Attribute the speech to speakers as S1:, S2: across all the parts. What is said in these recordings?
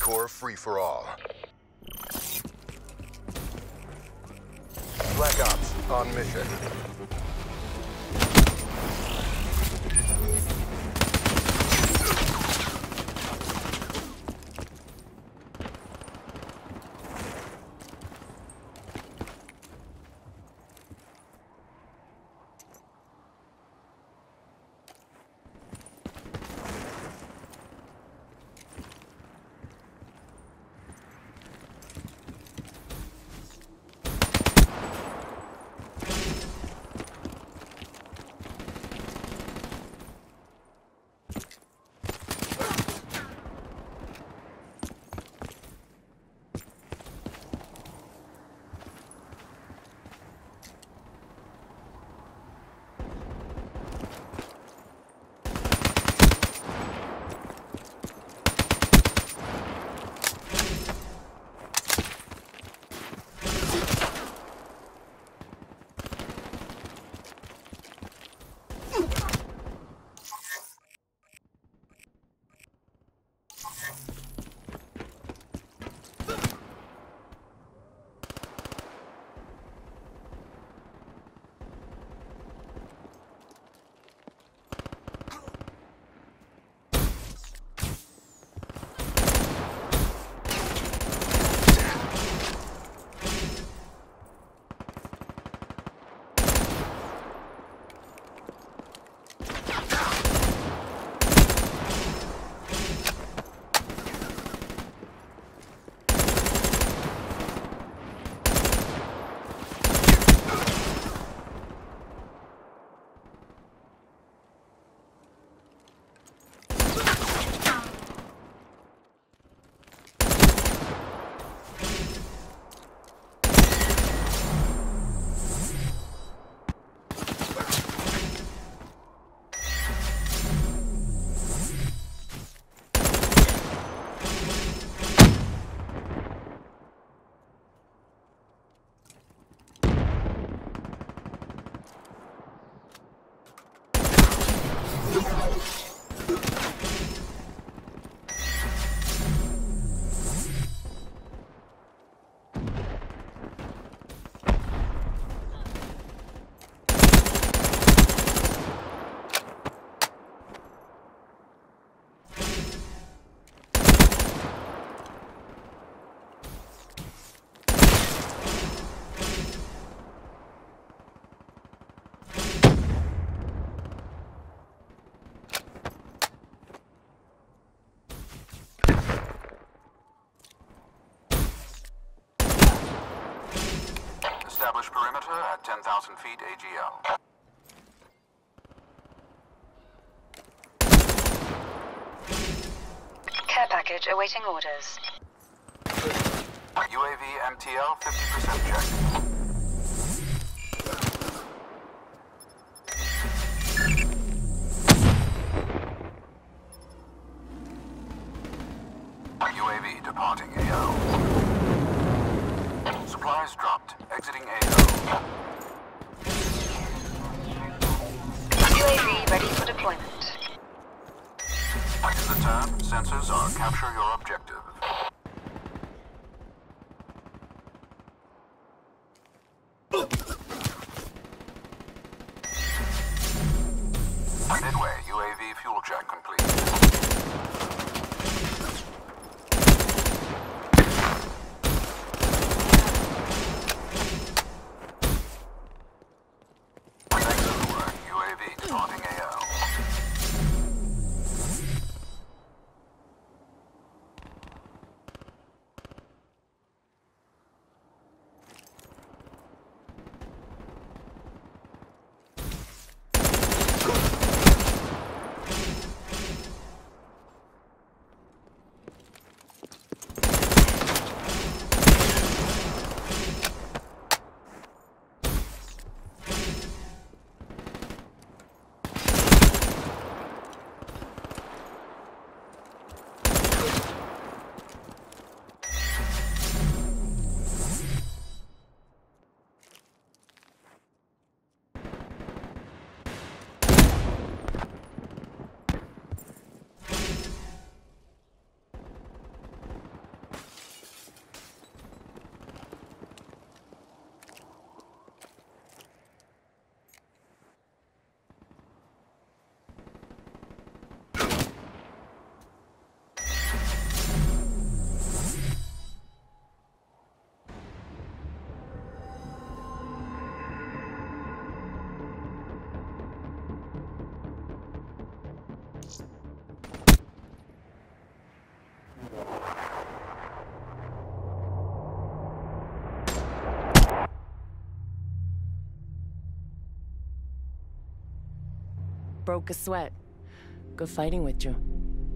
S1: Corps free-for-all. Black Ops, on mission.
S2: Establish perimeter at 10,000 feet AGL.
S3: Care package awaiting orders.
S2: UAV MTL 50% check. UAV departing AO. Supplies dropped. Exiting AO.
S3: UAV ready for deployment.
S2: In the turn, sensors are capture your objective. Midway, UAV fuel check complete. Excellent work. UAV departing AO.
S4: broke a sweat. Good fighting with you.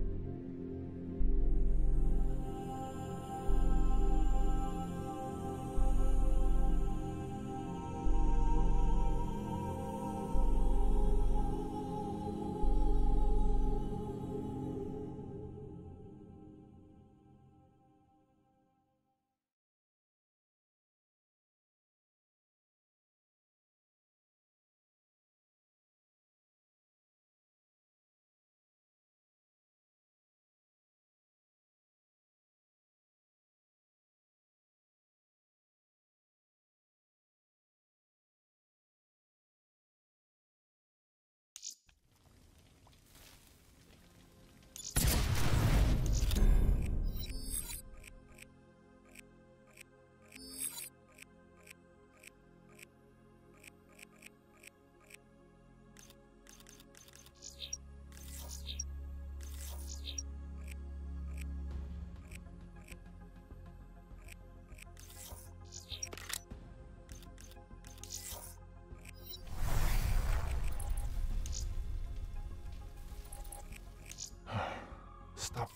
S1: Stop.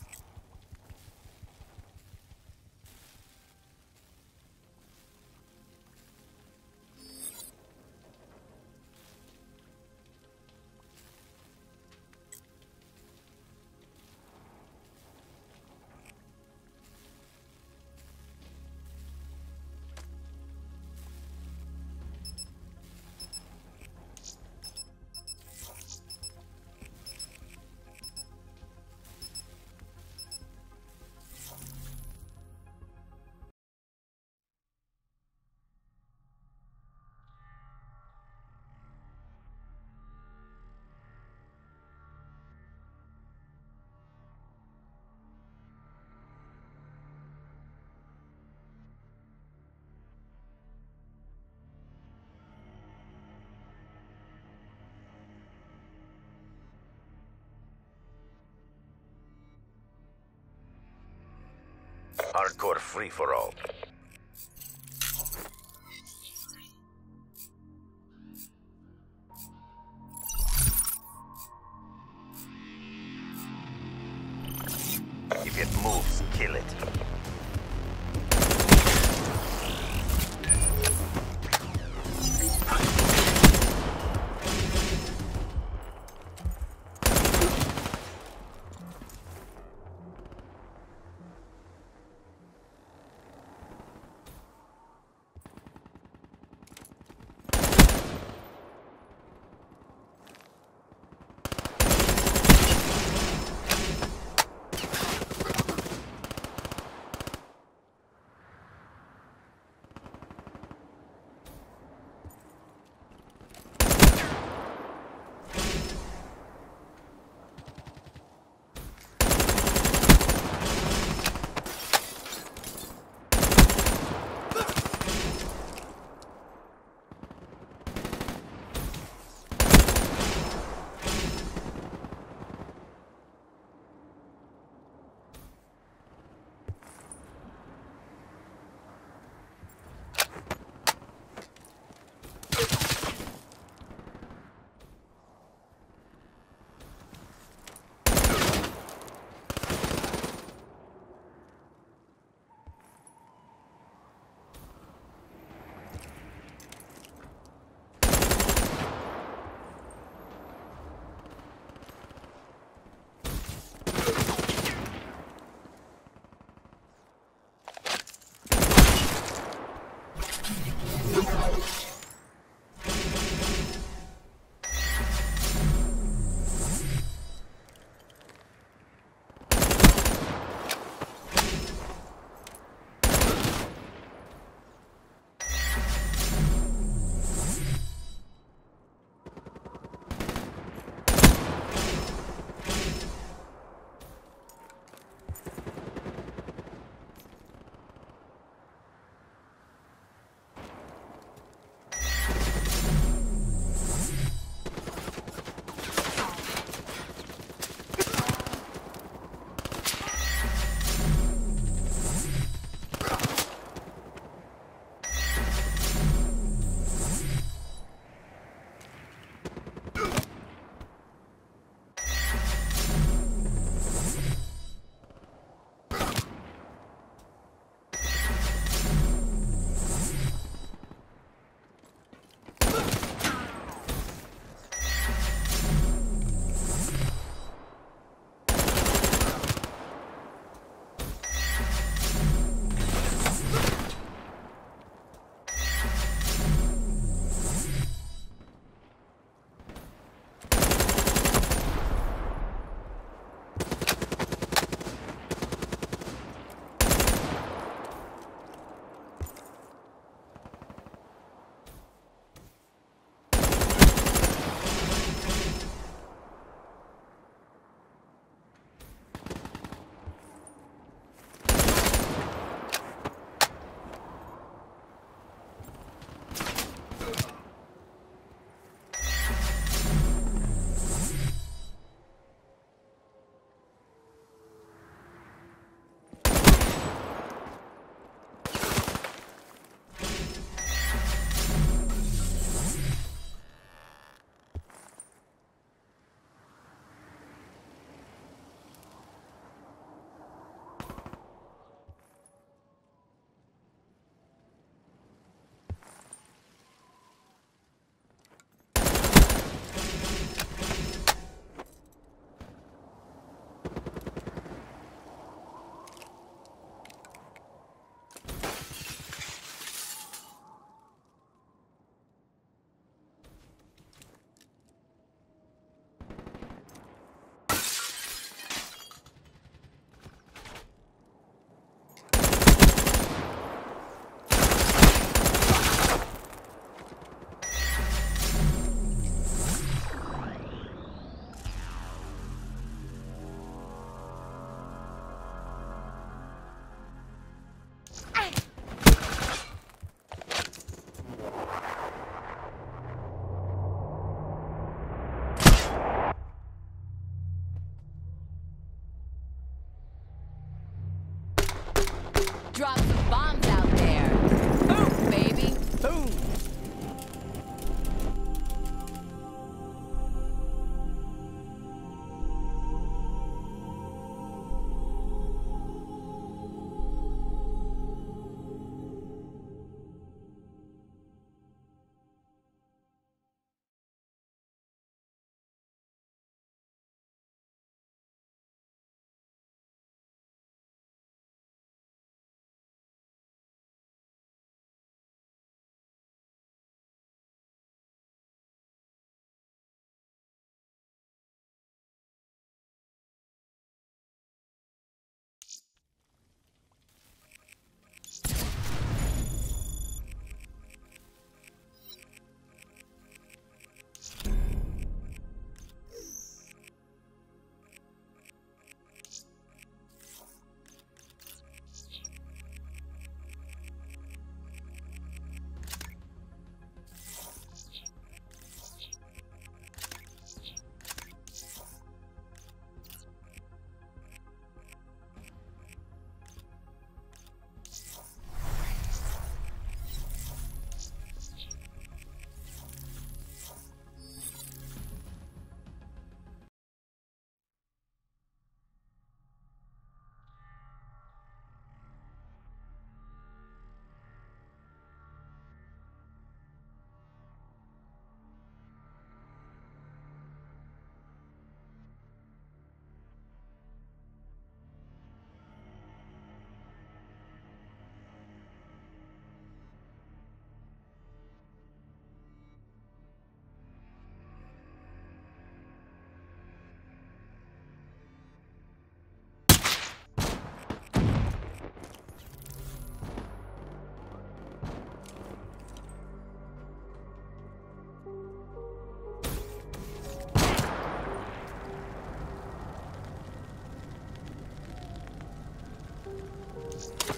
S5: Hardcore free-for-all. If it moves, kill it.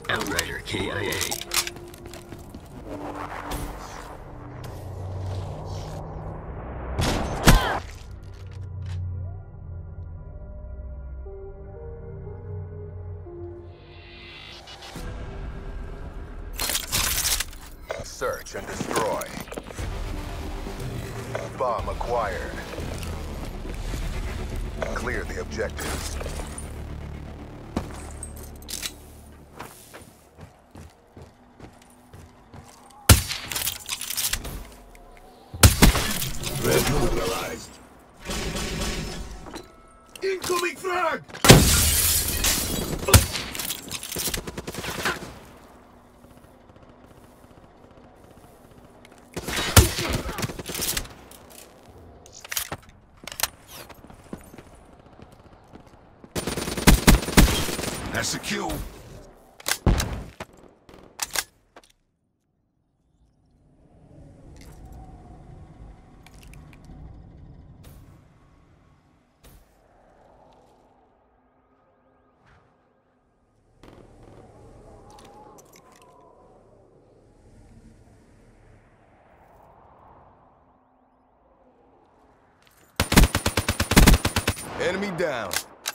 S6: Outrider KIA.
S1: Search and destroy. Bomb acquired. Clear the objectives.
S6: Red neutralized. Incoming frag! That's a kill.
S1: Enemy down.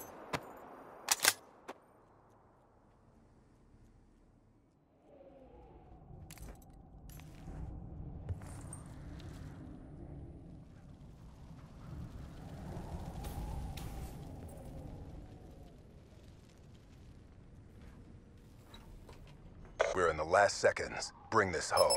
S1: We're in the last seconds. Bring this home.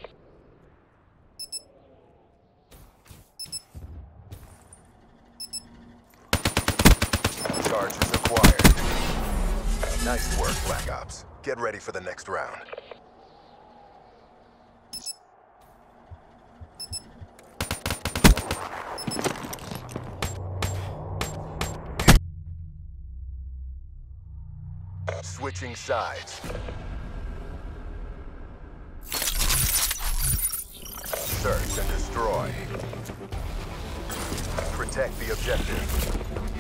S1: Charges acquired. Nice work, Black Ops. Get ready for the next round. Switching sides. Search and destroy. Protect the objective.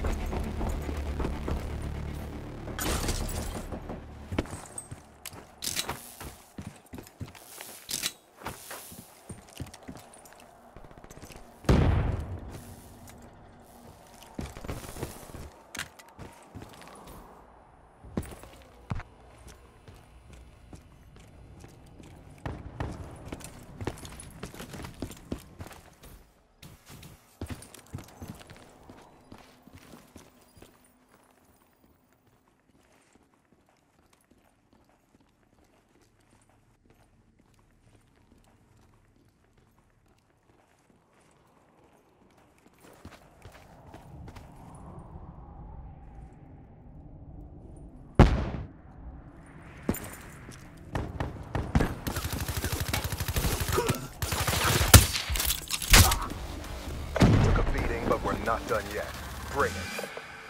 S1: Not done yet. Bring it.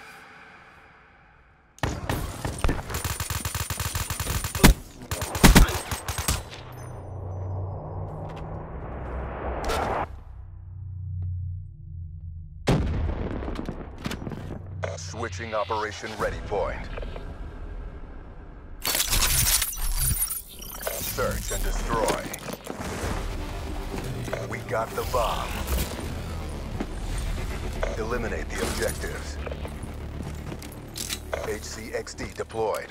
S1: Switching operation ready point. Search and destroy. We got the bomb. Eliminate the objectives. HCXD deployed.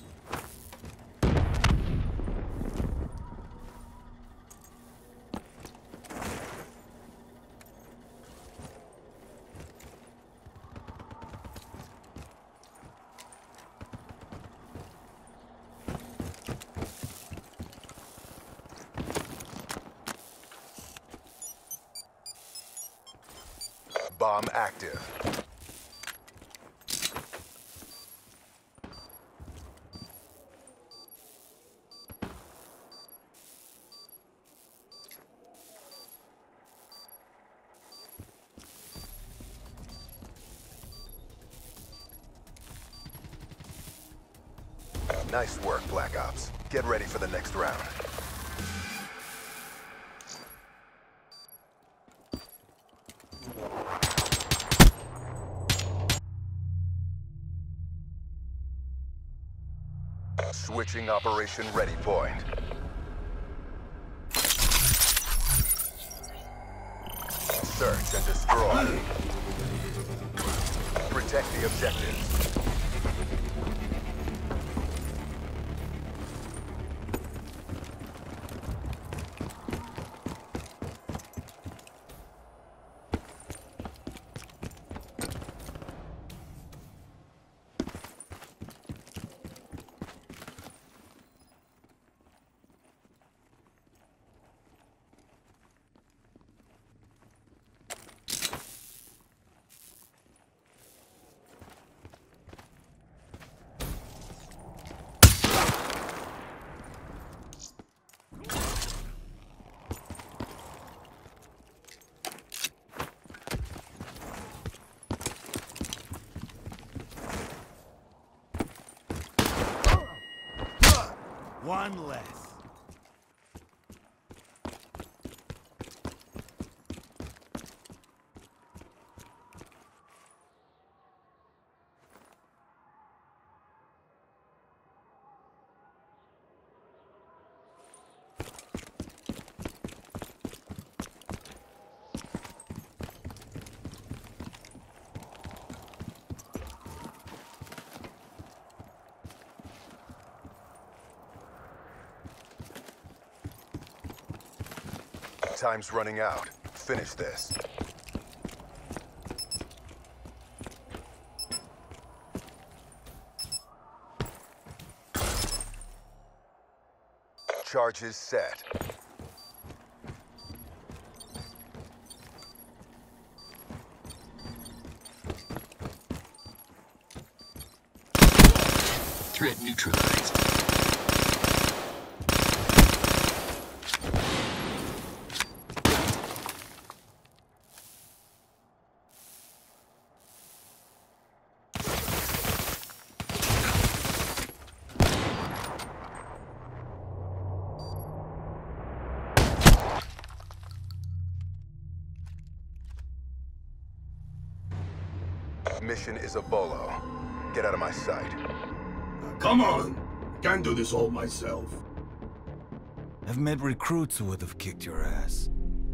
S1: Bomb active. Nice work, Black Ops. Get ready for the next round. Switching operation ready point. Search and destroy. Protect the objectives.
S7: One less.
S1: Time's running out. Finish this. Charges set.
S6: Threat neutralized.
S1: Mission is a bolo. Get out of my sight.
S6: Come on! Can't do this all myself.
S8: I've met recruits who would have kicked your ass.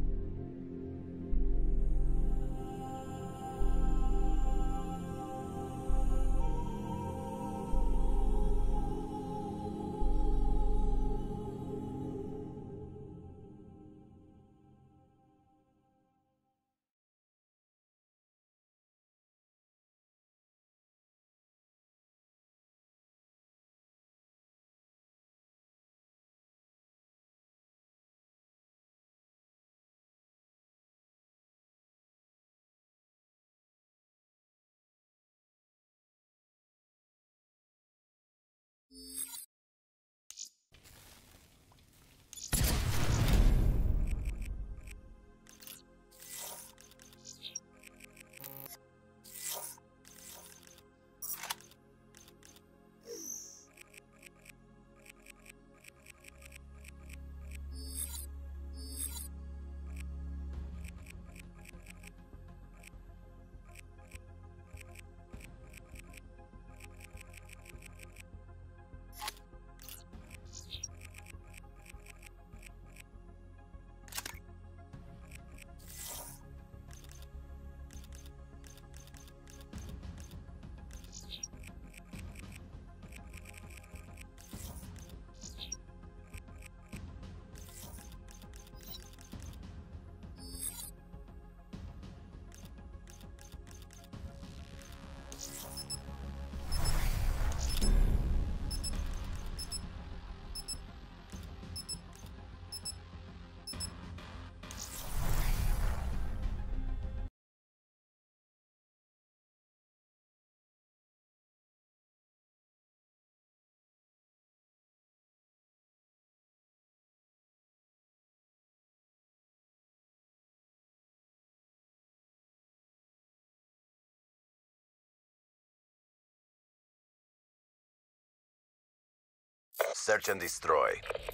S5: Search and destroy.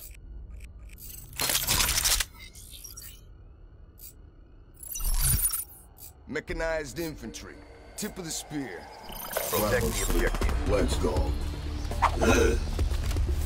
S9: Mechanized infantry. Tip of the spear.
S5: Protect the objective.
S6: Let's go.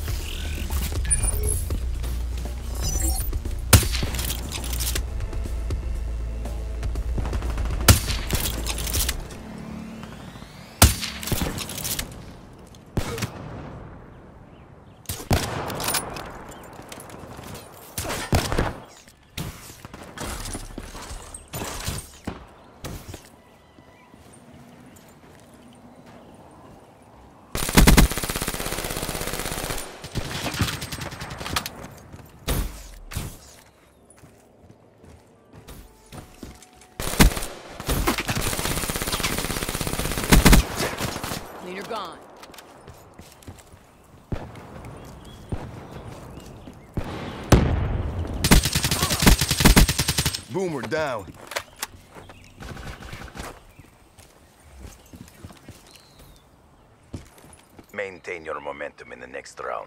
S9: Boomer down.
S5: Maintain your momentum in the next round.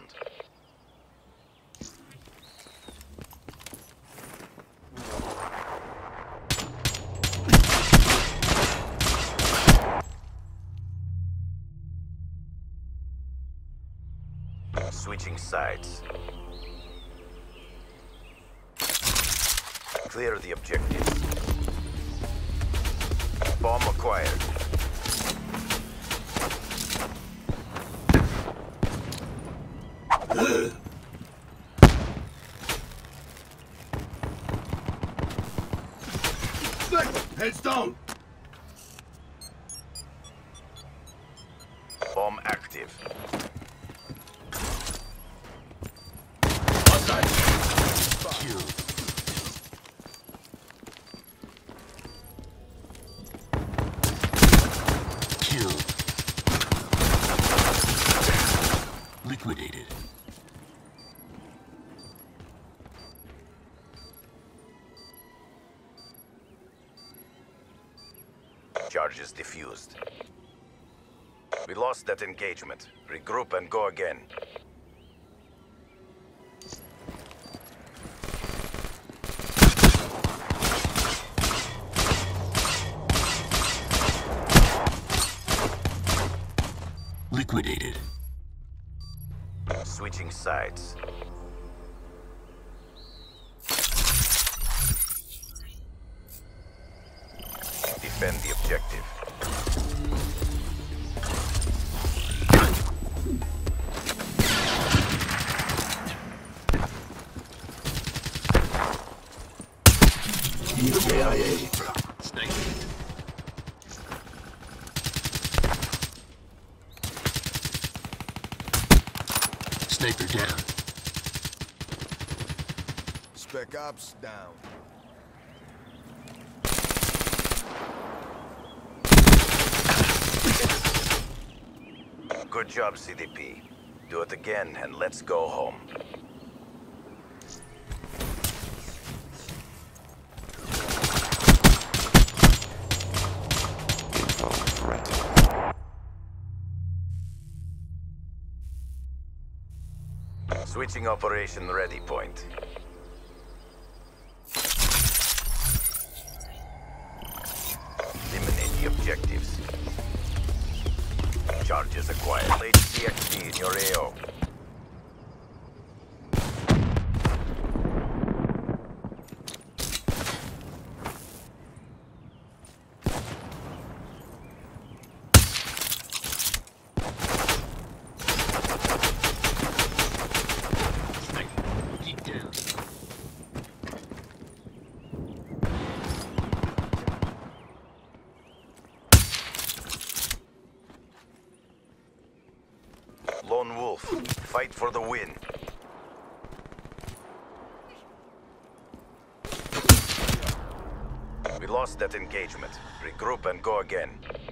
S5: Switching sides. Clear the objectives. Bomb acquired.
S6: Heads down.
S5: Bomb active.
S7: Liquidated.
S5: Charges diffused. We lost that engagement. Regroup and go again.
S7: Liquidated.
S5: Switching sides. Defend the objective.
S7: Sniper down.
S9: Spec Ops down.
S5: Good job, CDP. Do it again and let's go home. Switching operation ready point. Eliminate the objectives. Charges acquired. Late CXD in your AO.
S7: Keep down.
S5: Lone Wolf, fight for the win. We lost that engagement. Regroup and go again.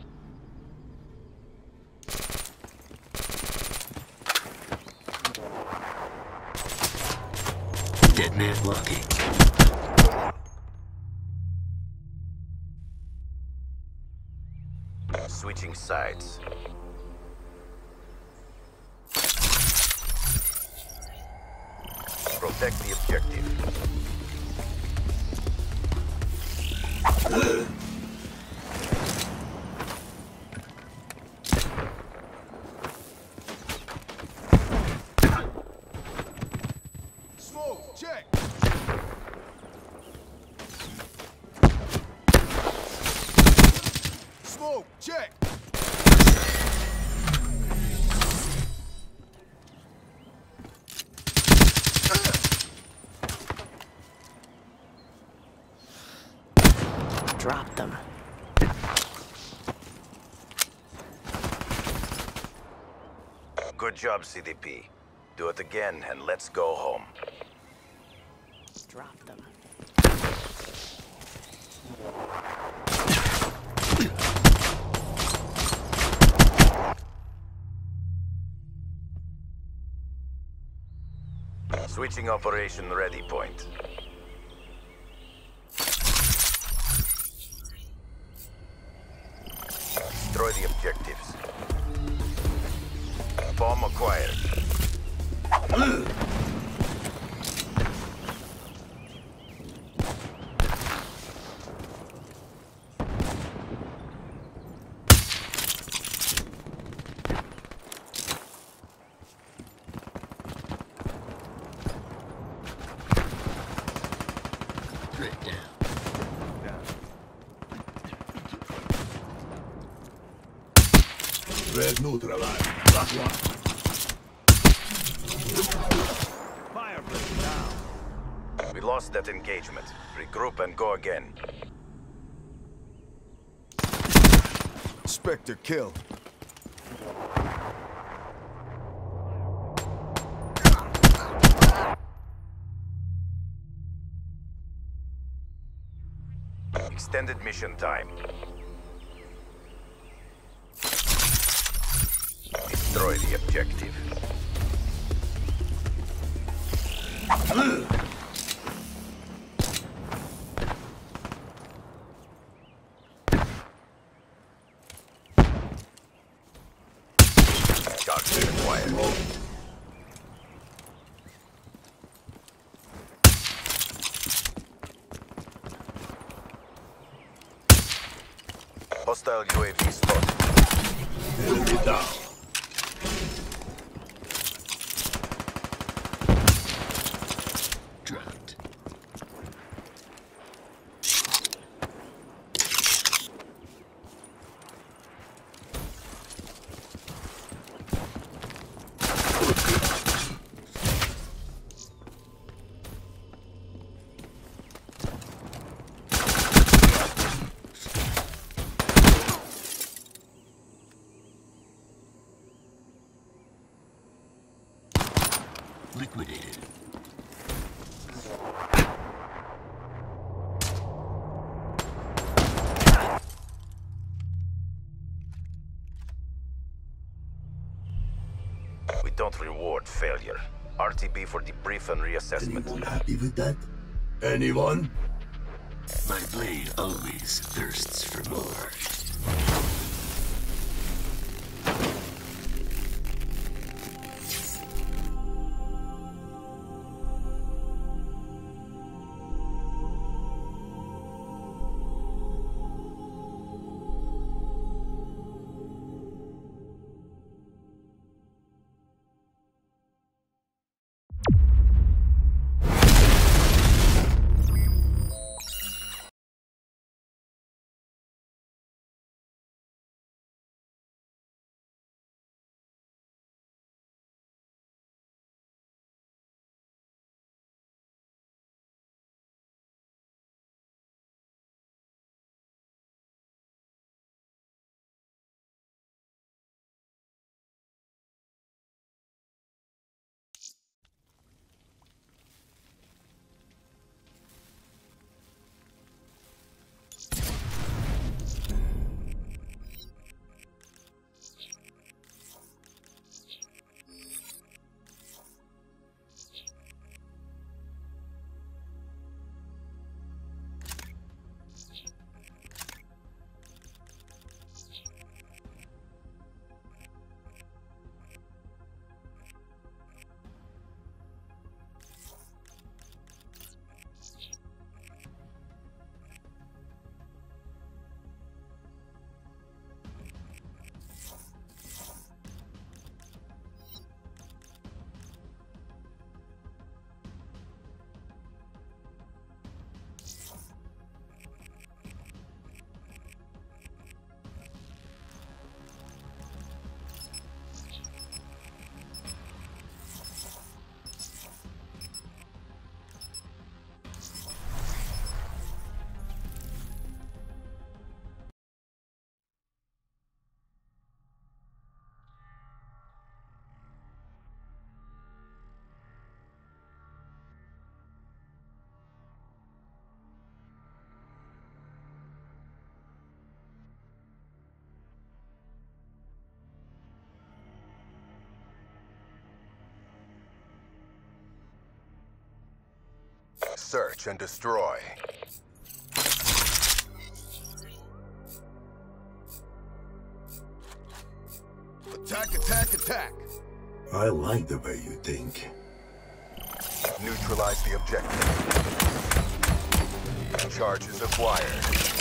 S7: Dead man walking.
S5: Switching sides. Protect the objective.
S9: Smoke, check. Smoke, check.
S4: Drop them.
S5: Good job, CDP. Do it again and let's go home.
S4: Drop them.
S5: Switching operation ready point. Destroy the objectives. Bomb acquired.
S7: Threat down.
S6: Red neutralized. Got one.
S9: Firebreak down.
S5: We lost that engagement. Regroup and go again.
S9: Spectre kill.
S5: Extended mission time. Destroy the objective. Charges acquired. Hostile UAV spotted.
S6: Enemy down.
S7: Dropped. Liquidated.
S5: We don't reward failure. RTB for debrief and reassessment.
S6: Anyone happy with that? Anyone?
S7: My blade always thirsts for more.
S1: Search and destroy.
S9: Attack, attack, attack.
S6: I like the way you think.
S1: Neutralize the objective. Charges acquired.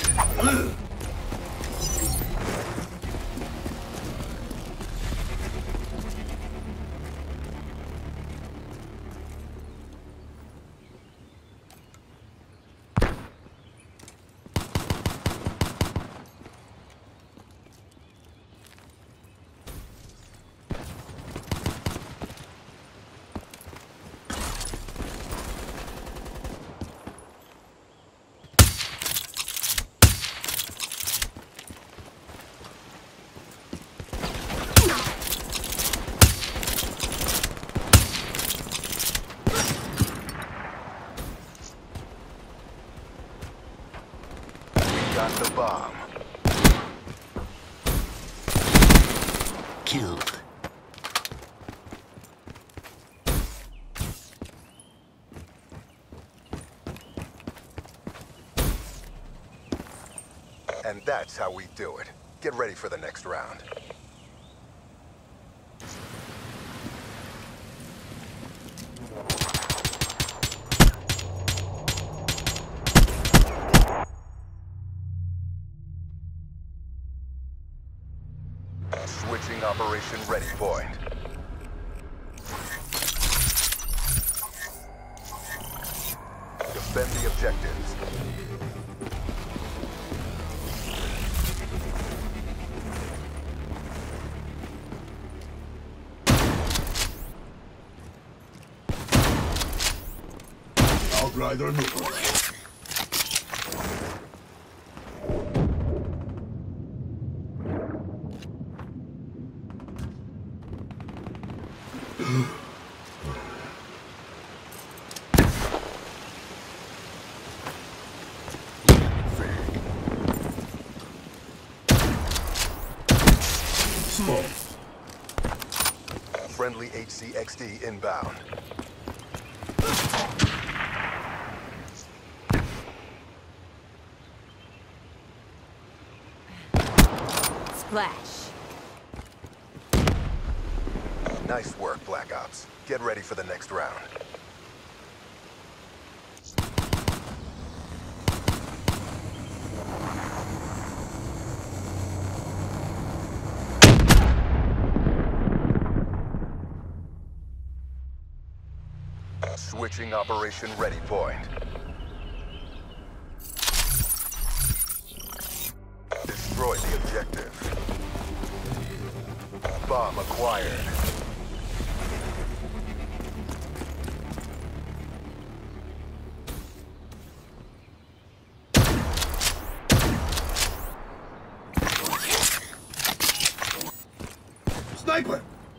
S1: Got the bomb.
S7: Killed.
S1: And that's how we do it. Get ready for the next round. Switching operation ready point. Defend the objectives.
S6: Outrider neutral.
S7: Small.
S1: Friendly HCXD inbound.
S4: Splash.
S1: Nice work, Black Ops. Get ready for the next round. Switching operation ready point. Destroy the objective. Bomb acquired.
S6: Sniper!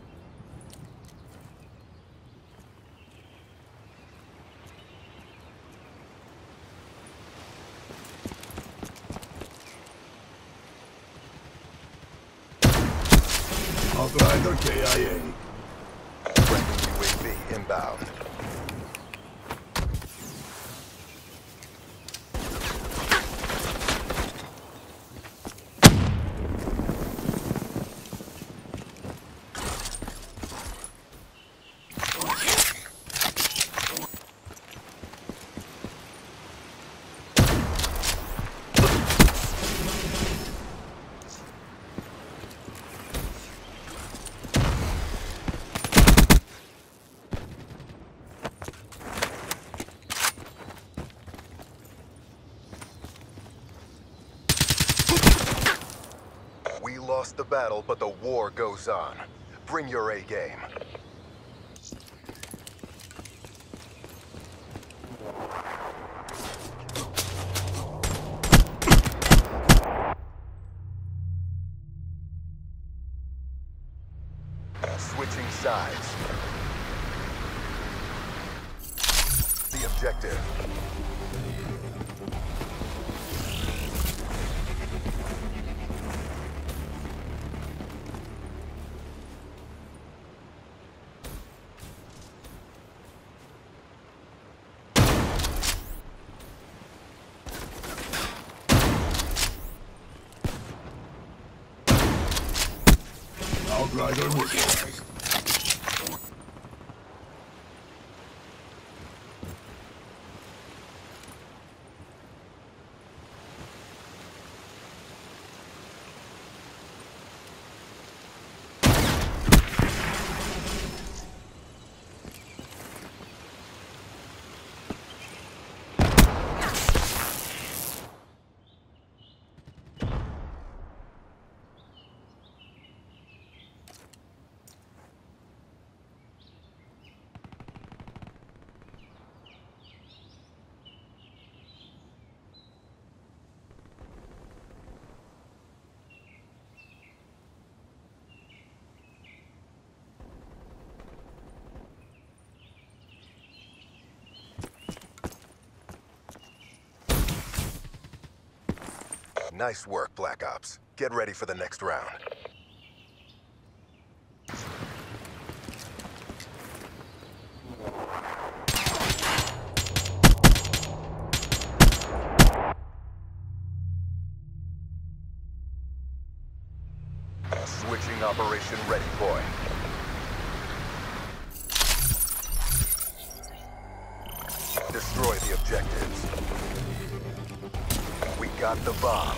S6: Outrider KIA.
S1: Friendly UAV inbound. We lost the battle, but the war goes on. Bring your A game. Switching sides. The objective.
S6: Outrider neutralized.
S1: Nice work, Black Ops. Get ready for the next round. Switching operation ready point. Destroy the objectives. We got the bomb.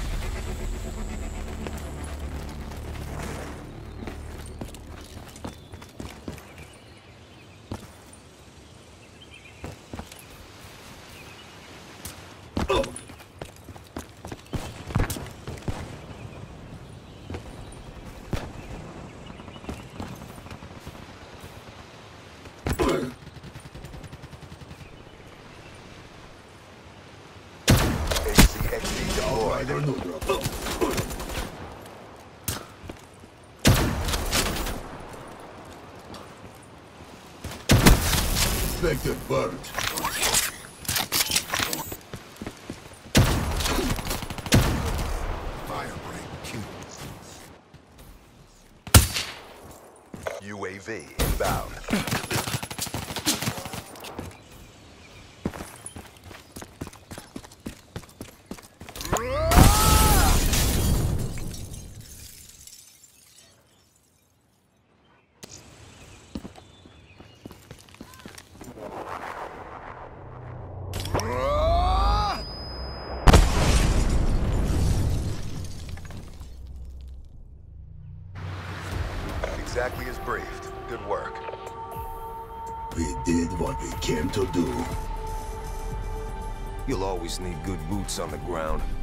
S6: Outrider neutral. Expected burnt.
S1: UAV inbound. Exactly as briefed. Good work.
S6: We did what we came to do.
S9: You'll always need good boots on the ground.